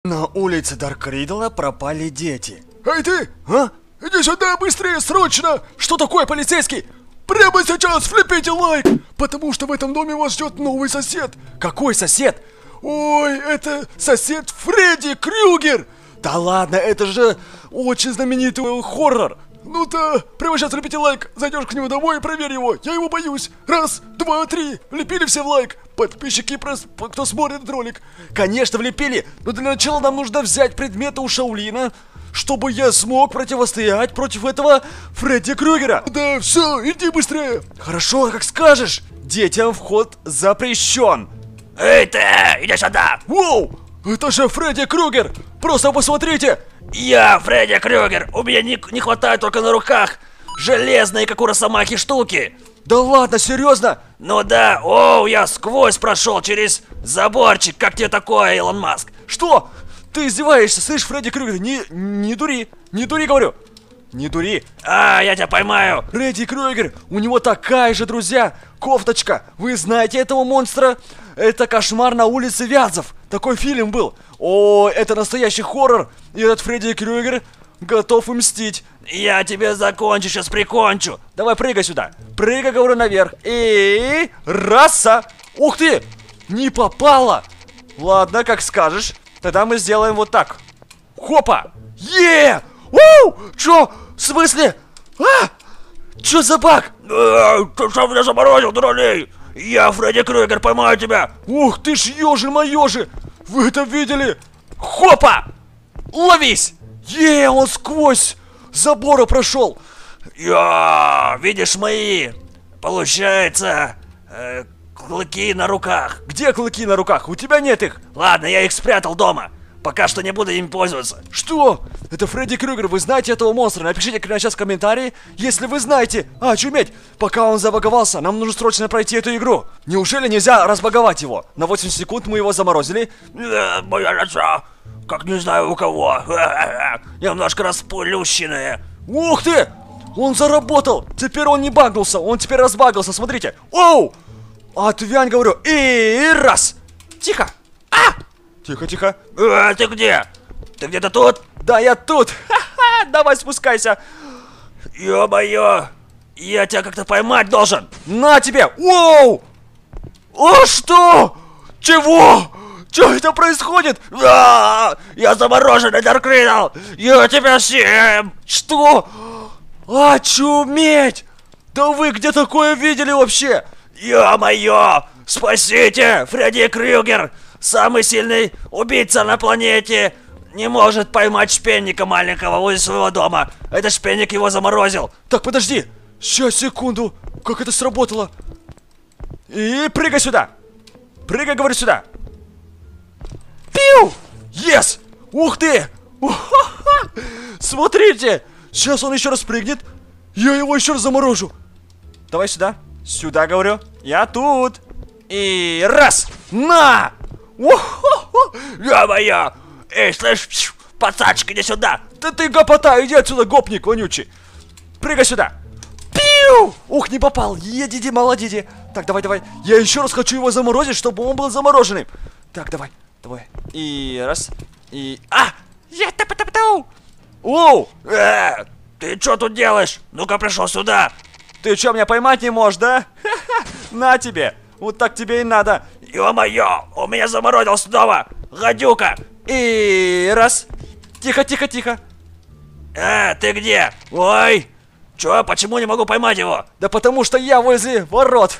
На улице Дарк Ридла пропали дети. Эй ты! А? Иди сюда быстрее, срочно! Что такое, полицейский? Прямо сейчас влепите лайк! Потому что в этом доме вас ждет новый сосед! Какой сосед? Ой, это сосед Фредди Крюгер! Да ладно, это же очень знаменитый хоррор. Ну-то, прямо сейчас влепите лайк, зайдешь к нему домой и проверь его, я его боюсь. Раз, два, три, влепили все в лайк. Подписчики, кто смотрит этот ролик. Конечно, влепили, но для начала нам нужно взять предметы у Шаулина, чтобы я смог противостоять против этого Фредди Крюгера. Да, все, иди быстрее. Хорошо, как скажешь. Детям вход запрещен. Эй ты, иди сюда! Воу, это же Фредди Крюгер. Просто посмотрите. Я Фредди Крюгер, у меня не хватает только на руках железные, как у росомахи, штуки. Да ладно, серьезно? Ну да, я сквозь прошел через заборчик, как тебе такое, Илон Маск? Что? Ты издеваешься, слышь, Фредди Крюгер, не дури, говорю. Не дури. Я тебя поймаю. Фредди Крюгер, у него такая же, друзья, кофточка. Вы знаете этого монстра? Это «Кошмар на улице Вязов». Такой фильм был. О, это настоящий хоррор. И этот Фредди Крюгер готов мстить. Я тебя закончу, сейчас прикончу. Давай, прыгай сюда. Прыгай, говорю, наверх. И раса. Ух ты, не попало. Ладно, как скажешь. Тогда мы сделаем вот так. Хопа. Чё? В смысле? Чё за баг? Ты что меня заморозил, дуралей? Я Фредди Крюгер, поймаю тебя. Ух ты ж, ёжи-моёжи. Вы это видели? Хопа! Ловись! Он сквозь забора прошел. Видишь мои, получается, клыки на руках. Где клыки на руках? У тебя нет их. Ладно, я их спрятал дома. Пока что не буду им пользоваться. Что? Это Фредди Крюгер, вы знаете этого монстра? Напишите прямо сейчас в комментарии, если вы знаете. Чуметь, пока он забаговался, нам нужно срочно пройти эту игру. Неужели нельзя разбаговать его? На 8 секунд мы его заморозили. Моя лицо, как не знаю у кого. Немножко расплющенные. Ух ты! Он заработал! Теперь он не багнулся, он теперь разбагался, смотрите. Отвянь, говорю. И раз. Тихо. Тихо. Ты где? Ты где-то тут? Да, я тут. Давай спускайся. Ё-моё, я тебя как-то поймать должен. На тебе. Что? Чего? Что это происходит? Я замороженный, Дарк Ридл. Я тебя съем. Что? Очуметь! Да вы где такое видели вообще? Ё-моё, спасите, Фредди Крюгер. Самый сильный убийца на планете не может поймать шпенника маленького возле своего дома. Этот шпенник его заморозил. Так, подожди. Сейчас, секунду. Как это сработало? И прыгай сюда. Прыгай, говорю, сюда. Пиу! Yes! Ух ты! Смотрите! Сейчас он еще раз прыгнет. Я его еще раз заморожу. Давай сюда. Сюда, говорю. Я тут. И раз. На! Ё-моё! Эй, слышь, пацанчик, иди сюда! Да ты гопота, иди отсюда, гопник вонючий! Прыгай сюда! Пиу! Ух, не попал! Едиди, молодиди! Так, давай. Я еще раз хочу его заморозить, чтобы он был замороженным. Так, давай. И раз. И... Я тапа-тапа-тау! Ты что тут делаешь? Ну-ка, пришел сюда! Ты что, меня поймать не можешь, да? На тебе! Вот так тебе и надо! Ё-моё, у меня заморозил снова! Гадюка! И раз. Тихо. Ты где? Ой! Чё, почему не могу поймать его? Да потому что я возле ворот.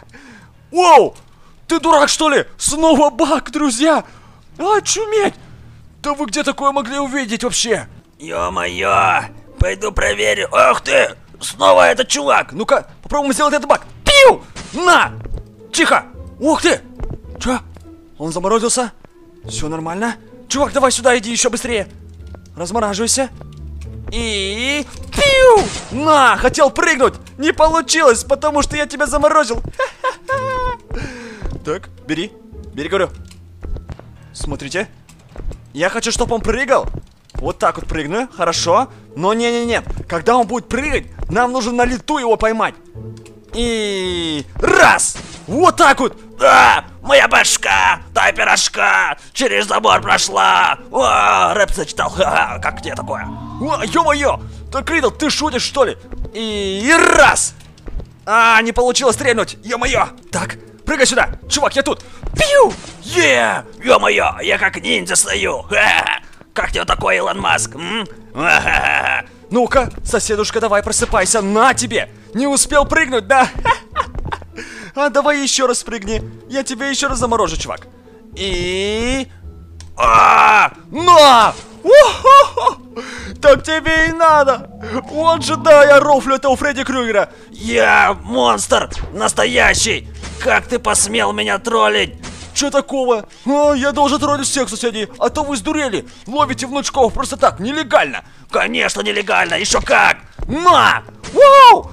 Ты дурак, что ли? Снова баг, друзья! Очуметь! Да вы где такое могли увидеть вообще? Ё-моё! Пойду проверю. Ах ты! Снова этот чувак! Ну-ка, попробуем сделать этот баг. Пиу! На! Тихо! Ух ты! Чё? Он заморозился? Все нормально? Чувак, давай сюда иди еще быстрее. Размораживайся. И... Пиу! На! Хотел прыгнуть! Не получилось, потому что я тебя заморозил. Так, бери, говорю. Смотрите. Я хочу, чтобы он прыгал. Вот так вот прыгну, хорошо. Но не-не-не, когда он будет прыгать, нам нужно на лету его поймать. И... раз! Вот так вот! Моя башка! Дай пирожка! Через забор прошла! О, рэп зачитал! Ха-ха, как тебе такое? О, ё-моё! Так, Ридл, ты шутишь, что ли? И раз! А, не получилось стрельнуть! Ё-моё! Так, прыгай сюда! Чувак, я тут! Пью! Ё-моё, я как ниндзя стою! Ха-ха. Как тебе такое, Илон Маск? Ха-ха-ха. Ну-ка, соседушка, давай просыпайся! На тебе! Не успел прыгнуть, да? А давай еще раз прыгни. Я тебя еще раз заморожу, чувак. И... На! У-ху-ху! Так тебе и надо! Вот же, да, я рофлю этого Фредди Крюгера. Я монстр! Настоящий! Как ты посмел меня троллить? Че такого? А, я должен троллить всех соседей, а то вы сдурели. Ловите внучков просто так, нелегально. Конечно, нелегально, еще как! На! Вау!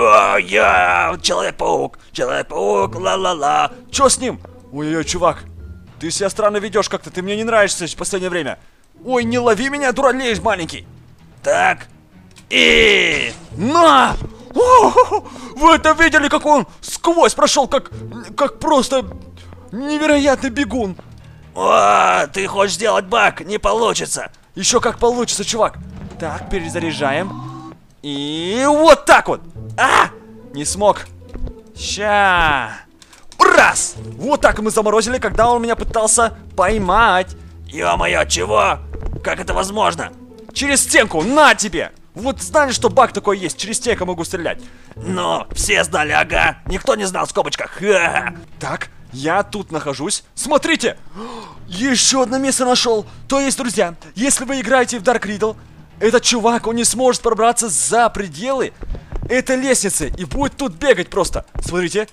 Я Человек-паук! Человек-паук, ла-ла-ла! Че с ним? Ой-ой, чувак, ты себя странно ведешь как-то, ты мне не нравишься в последнее время. Ой, не лови меня, дуралеешь маленький. Так, и... На! О, вы это видели, как он сквозь прошел, как просто невероятный бегун. О, ты хочешь сделать баг? Не получится. Еще как получится, чувак. Так, перезаряжаем. И вот так вот. А! Не смог. Ща. Раз! Вот так мы заморозили, когда он меня пытался поймать. Ё-моё, чего? Как это возможно? Через стенку, на тебе! Вот знали, что баг такой есть, через стенку могу стрелять. Ну, все знали, ага. Никто не знал в скобочках. Ха-ха. Так, я тут нахожусь. Смотрите! Еще одно место нашел. То есть, друзья, если вы играете в Dark Riddle, этот чувак, он не сможет пробраться за пределы этой лестницы и будет тут бегать просто. Смотрите.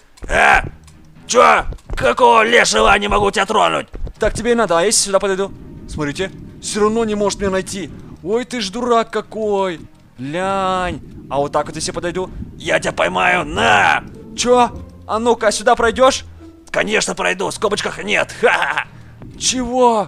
Чё? Какого лешего не могу тебя тронуть? Так тебе и надо, а если сюда подойду? Смотрите, все равно не может меня найти. Ой, ты ж дурак какой. Лянь. А вот так вот если подойду. Я тебя поймаю, на! Чё? А ну-ка, сюда пройдешь? Конечно пройду, в скобочках нет. Ха-ха. Чего?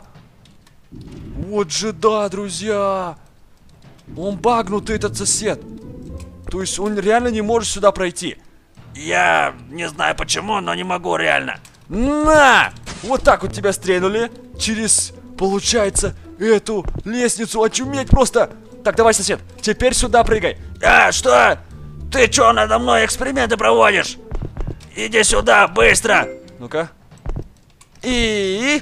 Вот же да, друзья. Он багнутый, этот сосед. То есть он реально не может сюда пройти. Я не знаю почему, но не могу реально. На! Вот так вот тебя стрельнули. Через, получается, эту лестницу. Очуметь просто. Так, давай, сосед, теперь сюда прыгай. Что? Ты чё надо мной эксперименты проводишь? Иди сюда, быстро. Ну-ка. И...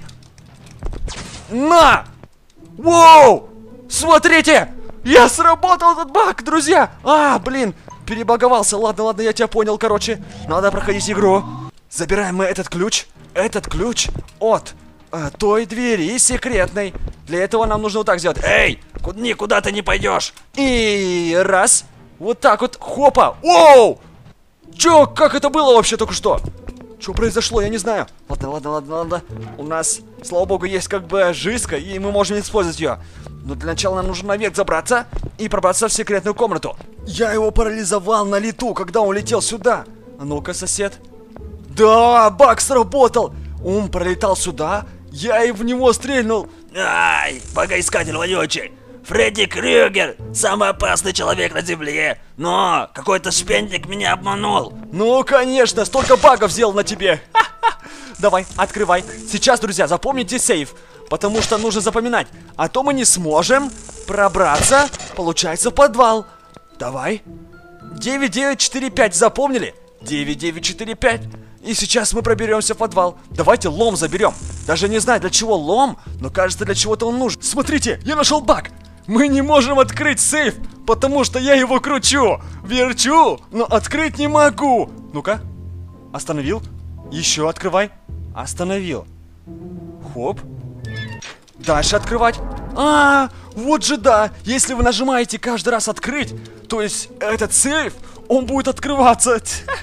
На! Воу! Смотрите! Я сработал этот баг, друзья! А, блин, перебаговался. Ладно, ладно, я тебя понял, короче. Надо проходить игру. Забираем мы этот ключ. Этот ключ от той двери секретной. Для этого нам нужно вот так сделать. Эй, никуда ты не пойдешь. И раз. Вот так вот. Хопа. Воу! Чё, как это было вообще только что? Что произошло, я не знаю. Ладно, ладно, ладно, ладно. У нас, слава богу, есть как бы жизнь, и мы можем использовать ее. Но для начала нам нужно наверх забраться и пробраться в секретную комнату. Я его парализовал на лету, когда он летел сюда. А ну-ка, сосед. Да, баг сработал. Он пролетал сюда, я и в него стрельнул. Ай, богоискатель вонючий. Фредди Крюгер, самый опасный человек на земле. Но какой-то шпендик меня обманул. Ну, конечно, столько багов сделал на тебе. Давай, открывай. Сейчас, друзья, запомните сейф. Потому что нужно запоминать. А то мы не сможем пробраться, получается, в подвал. Давай. 9945 запомнили? 9945. И сейчас мы проберемся в подвал. Давайте лом заберем. Даже не знаю, для чего лом, но кажется, для чего-то он нужен. Смотрите, я нашел баг. Мы не можем открыть сейф, потому что я его кручу, верчу, но открыть не могу. Ну-ка. Остановил. Еще открывай. Остановил. Хоп. Дальше открывать. А, вот же да. Если вы нажимаете каждый раз открыть, то есть этот сейф, он будет открываться.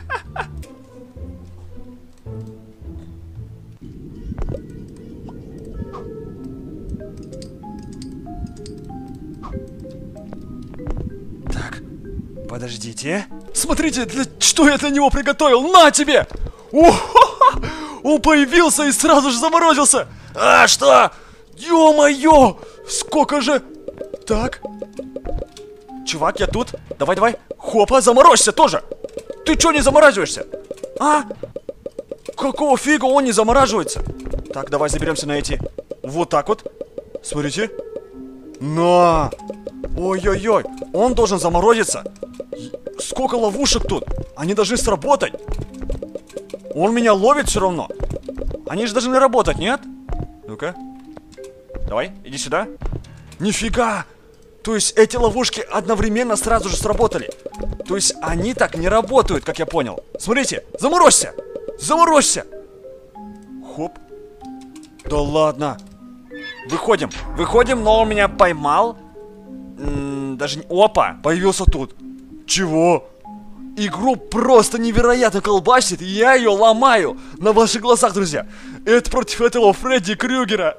Так, подождите. Смотрите, что я для него приготовил. На тебе! О-ха-ха! Он появился и сразу же заморозился. А что? Ё-моё! Сколько же... Так. Чувак, я тут. Давай, давай. Хопа, заморозься тоже. Ты чё не замораживаешься? А? Какого фига он не замораживается? Так, давай заберемся на эти. Вот так вот. Смотрите. На! Ой-ой-ой, он должен заморозиться. Сколько ловушек тут? Они должны сработать. Он меня ловит все равно. Они же должны работать, нет? Ну-ка. Давай, иди сюда. Нифига! То есть эти ловушки одновременно сразу же сработали. То есть они так не работают, как я понял. Смотрите, заморозься! Заморозься! Хоп. Да ладно. Выходим, выходим, но он меня поймал. Даже не... Опа, появился тут. Чего? Игру просто невероятно колбасит, и я ее ломаю на ваших глазах, друзья. Это против этого Фредди Крюгера.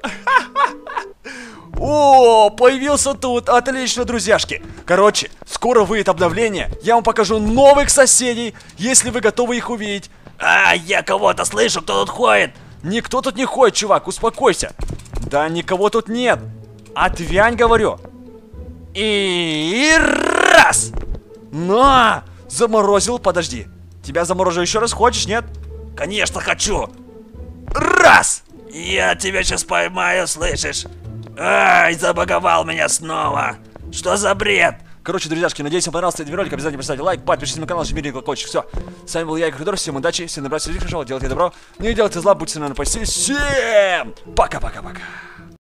О, появился тут, отлично, друзьяшки. Короче, скоро выйдет обновление. Я вам покажу новых соседей, если вы готовы их увидеть. А, я кого-то слышу, кто тут ходит. Никто тут не ходит, чувак, успокойся. Да никого тут нет. Отвянь, говорю. И раз. На! Заморозил, подожди. Тебя заморожу еще раз, хочешь, нет? Конечно, хочу. Раз! Я тебя сейчас поймаю, слышишь? Ай, забаговал меня снова. Что за бред? Короче, друзьяшки, надеюсь, вам понравился этот ролик. Обязательно поставьте лайк, подпишитесь на канал, жмите колокольчик. Все. С вами был я, Игорь. Всем удачи, всем добра, всем хорошо, делайте добро. Не делайте зла, будьте на позитиве. Всем пока-пока-пока.